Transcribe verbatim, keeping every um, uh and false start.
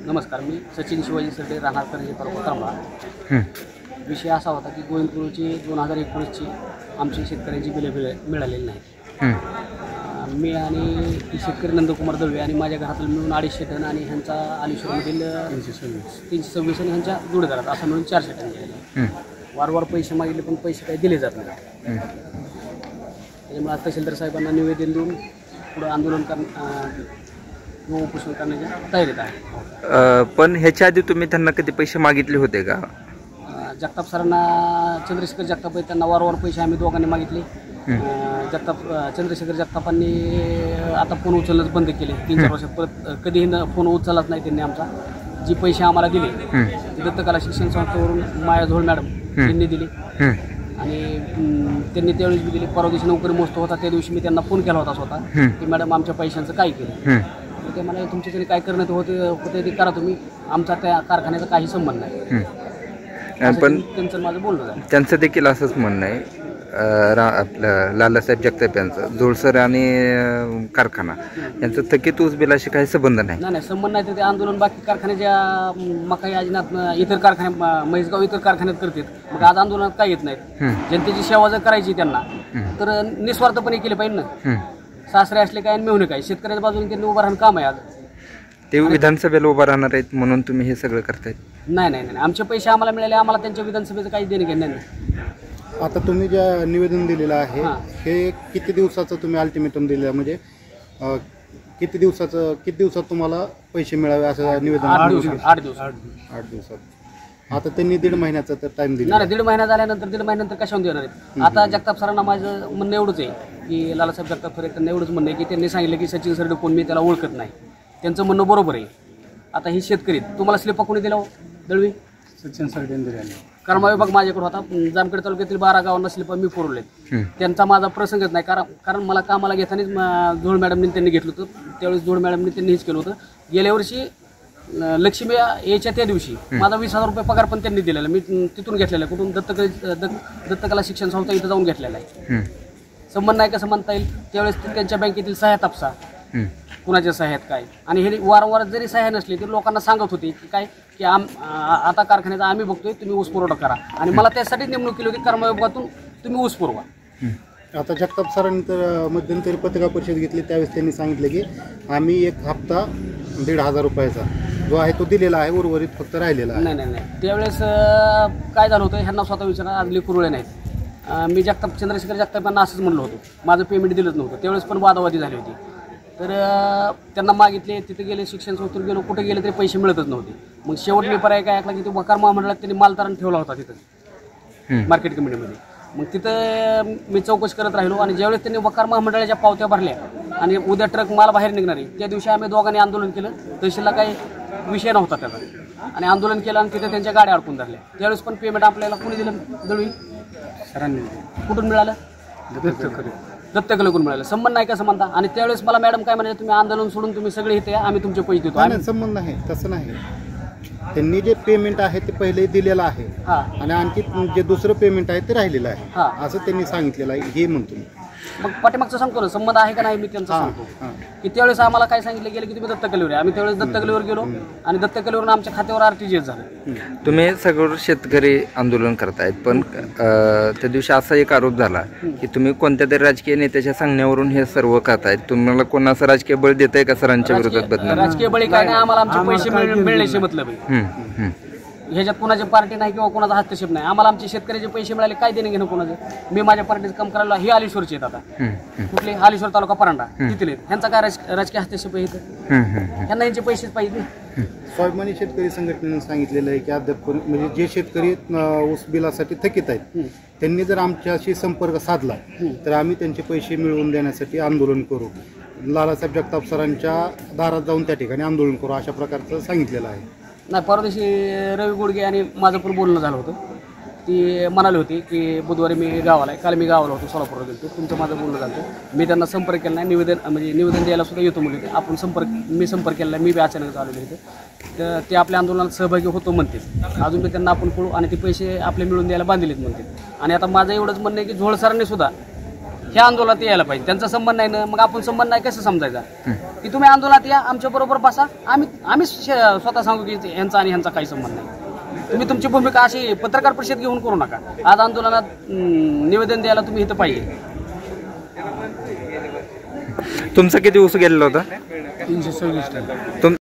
नमस्कार, मी सचिन शिवाजी सरडे, राहणार करंजी तालुका करमाळा. विषय असा होता की गोविंदपूरची दोन हजार एकोणीसची आमची शेतकऱ्यांची बिले बिले मिळालेली नाहीत. मी आणि शेतकरी नंदकुमार दळवे आणि माझ्या घरातील मिळून अडीचशे टन आणि ह्यांचा आलिश्वरमधील तीनशे सव्वीस तीनशे सव्वीस आणि ह्यांच्या जोडीदारात असं मिळून चारशे टन गेले. वारंवार पैसे मागितले पण पैसे काही दिले जात नाही. त्याच्यामुळे आज तहसीलदार साहेबांना निवेदन देऊन पुढं आंदोलन कर उपोषण करण्याच्या तयारीत आहे. पण ह्याच्या आधी तुम्ही त्यांना कधी पैसे मागितले होते का? जगताप सरांना, चंद्रशेखर जगताप त्यांना वारंवार पैसे आम्ही दोघांनी मागितले. जगताप चंद्रशेखर जगतापांनी आता फोन उचलणंच बंद केले. तीन चार वर्षात परत कधीही फोन उचललाच नाही त्यांनी आमचा. जी पैसे आम्हाला दिले ते दत्तकला शिक्षण संस्थेवरून माया झोळ मॅडम यांनी दिली आणि त्यांनी त्यावेळेस बी दिली. परवा दिवशी नोकरी मोजतो होता त्या दिवशी मी त्यांना फोन केला होता स्वतः की मॅडम आमच्या पैशांचं काय केलं. ते मला तुमच्या तरी काय करण्यात होते होते ते करा तुम्ही, आमचा त्या कारखान्याचा काही संबंध नाही. पण त्यांचं माझं बोलणं झालं. त्यांचं देखील असंच म्हणणं आहे आपलं लालासाहेब जगताप यांचं जोडसर आणि कारखाना यांचं थकीत ऊस बिलाशी काही संबंध नाही. नाही नाही संबंध नाही. तर ते आंदोलन बाकी कारखान्याच्या मकाई आजनात इतर कारखान्या म्हैसगाव इतर कारखान्यात करतात. मग आज आंदोलनात काय येत नाहीत. जनतेची सेवा जर करायची त्यांना तर निस्वार्थपणे केली पाहिजे ना. सासरे असले काय मिळून काय शेतकऱ्याच्या बाजूने त्यांनी उभं राहणं काम आहे. आज ते विधानसभेला उभं राहणार आहेत म्हणून तुम्ही हे सगळं करतायत? नाही नाही नाही आमचे पैसे आम्हाला मिळाले, आम्हाला त्यांच्या विधानसभेचं काही देणे घेणे नाही. आता तुम्ही जे निवेदन दिलेलं आहे हे किती दिवसाचं तुम्ही अल्टिमेटम दिलेलं, म्हणजे किती दिवसाचं किती दिवसात तुम्हाला पैसे मिळावे असं निवेदन? आठ दिवसात आठ दिवसात आठ दिवसात आता त्यांनी दीड महिन्याचा तर टाइम दिला. नाही दीड महिना झाल्यानंतर दीड महिन्यानंतर कशावर देणार आहेत. आता जगताप सरांना माझं म्हणणं एवढंच आहे की लालासाहेब जगताप सर त्यांना एवढंच म्हणणं आहे की त्यांनी सांगितलं की सचिन सरडे कोण, मी त्याला ओळखत नाही. त्यांचं म्हणणं बरोबर आहे. आता ही शेतकरी तुम्हाला स्लिपा कोणी दिला हो दळवी? सचिन सरडे दिले. कर्मा विभाग माझ्याकडे होता. जामखेड तालुक्यातील बारा गावांना स्लिपा मी पुरवलेत. त्यांचा माझा प्रसंगच नाही. कारण कारण मला कामाला घेतानाच झोळ मॅडमने त्यांनी घेतलं होतं. त्यावेळेस झोळ मॅडमने त्यांनी हेच केलं होतं. गेल्या वर्षी लक्ष्मी यायच्या त्या दिवशी माझा वीस हजार रुपये पगार पण त्यांनी दिलेला. मी तिथून घेतलेला आहे. कुठून दत्तकला दत्तकला शिक्षण संस्था इथं जाऊन घेतलेला आहे. संबंध नाही कसं म्हणता येईल. त्यावेळेस त्यांच्या बँकेतील सह्या तापसा कुणाच्या सह्यात काय, आणि हे वारंवार जरी सह्या नसली तरी लोकांना सांगत होते की काय की आम आता कारखान्याचा आम्ही बघतोय, तुम्ही ऊस पुरवठा करा. आणि मला त्यासाठी नेमणूक केली होती कर्म विभागातून, तुम्ही ऊस पुरवा. आता जगताप सरांनी तर मध्यंतरी पत्रकार परिषद घेतली त्यावेळेस त्यांनी सांगितलं की आम्ही एक हप्ता दीड हजार रुपयाचा जो आहे तो दिलेला आहे, उर्वरित फक्त राहिलेला आहे. नाही नाही नाही त्यावेळेस काय झालं होतं ह्यांना स्वतः विचारा, आजली कुरळे नाहीत. मी जगताप चंद्रशेखर जगतापांना असंच म्हणलं होतं, माझं पेमेंट दिलंच नव्हतं. त्यावेळेस पण वादावादी झाली होती. तर त्यांना मागितले, तिथे गेले, शिक्षण संस्थेत गेलो, कुठे गेले तरी पैसे मिळतच नव्हते. मग शेवट मी पर्याय काय ऐकला की ते वकार महामंडळात त्यांनी मालतारण ठेवला होता तिथं मार्केट कमिटीमध्ये. मग तिथं मी चौकशी करत राहिलो आणि ज्यावेळेस त्यांनी वकार महामंडळाच्या पावत्या भरल्या आणि उद्या ट्रक माल बाहेर निघणार आहे त्या दिवशी आम्ही दोघांनी आंदोलन केलं. तहसीलला काही विषय नव्हता त्याचा आणि आंदोलन केलं आणि तिथे त्यांच्या गाड्या अडकून धरल्या. त्यावेळेस पण पेमेंट आपल्याला कोणी दिलं? दळवी सरांनी. कुठून मिळालं? दत्तकलेकडून मिळालं. संबंध नाही कसं म्हणता. आणि त्यावेळेस मला मॅडम काय म्हणाले, तुम्ही आंदोलन सोडून तुम्ही सगळे इथे आम्ही तुमचे पैसे देतो. नाही संबंध नाही, तसं नाही. त्यांनी जे पेमेंट आहे ते पहिले दिलेलं आहे आणि आणखी जे दुसरं पेमेंट आहे ते राहिलेलं आहे असं त्यांनी सांगितलेलं आहे. हे म्हणतो मग पाठीमागचं सांगतो ना संबंध आहे का नाही. मी त्यांचा सांगतो की त्यावेळेस आम्हाला काय सांगितलं गेलं की तुम्ही दत्तकलेवर आहे. आम्ही त्यावेळेस दत्तकलेवर गेलो आणि दत्तकलेवरून आमच्या खात्यावर आरटीजीएस झालं. तुम्ही सगळं शेतकरी आंदोलन करतायत, पण त्या दिवशी असा एक आरोप झाला की तुम्ही कोणत्या तरी राजकीय नेत्याच्या सांगण्यावरून हे सर्व करतायत. तुम्हाला कोणाचं राजकीय बळ देत आहे का सरांच्या विरोधात बदनाम? राजकीय बळी काय नाही, आम्हाला आमचे पैसे मिळण्याचे मतलब आहे. ह्याच्यात कोणाची पार्टी नाही किंवा कोणाचा हस्तक्षेप नाही. आम्हाला आमचे शेतकऱ्याचे पैसे मिळाले, काय देणे घेणं कोणाचं. मी माझ्या पार्टीचं काम करायला हे आलिश्वरचे आहेत. आता कुठले? आलिश्वर तालुका परांडा तिथले. ह्यांचा काय राजकीय हस्तक्षेप आहे इथं? ह्यांना यांचे पैसेच पाहिजे. स्वाभिमानी शेतकरी संघटनेने सांगितलेलं आहे की अद्याप म्हणजे जे शेतकरी ऊस बिलासाठी थकीत आहेत त्यांनी जर आमच्याशी संपर्क साधला तर आम्ही त्यांचे पैसे मिळवून देण्यासाठी आंदोलन करू. लालासाहेब जगताप सरांच्या दारात जाऊन त्या ठिकाणी आंदोलन करू अशा प्रकारचं सांगितलेलं आहे. नाही परवा दिवशी रवी गुडगे आणि माझं पण बोलणं झालं होतं. ती म्हणाले होते की बुधवारी मी गावाला आहे. काल मी गावाला होतो, सोलापूरला गेलो. तुमचं माझं बोलणं झालं. मी त्यांना संपर्क केला नाही. निवेदन म्हणजे निवेदन द्यायला सुद्धा येतो म्हणजे आपण संपर्क मी संपर्क केला नाही. मी बी अचानक आलेलो इथे. तर ते आपल्या आंदोलनात सहभागी होतो म्हणते. अजून मी त्यांना आपण कळू आणि ते पैसे आपले मिळून द्यायला बांधलेत म्हणते. आणि आता माझं एवढंच म्हणणं आहे की झोळ सरांनी सुद्धा ह्या आंदोलनात यायला पाहिजे. त्यांचा संबंध नाही ना, मग आपण संबंध नाही कसं समजायचा की तुम्ही आंदोलनात या, आमच्या बरोबर बसा, आम्ही आम्ही स्वतः सांगू की ह्यांचा आणि ह्यांचा काही संबंध नाही. तुम्ही तुमची भूमिका अशी पत्रकार परिषद घेऊन करू नका. आज आंदोलनात अं, निवेदन द्यायला तुम्ही इथं पाहिजे. तुमचा किती ऊस गेलेला होता? तीनशे सव्वीस टन. तुम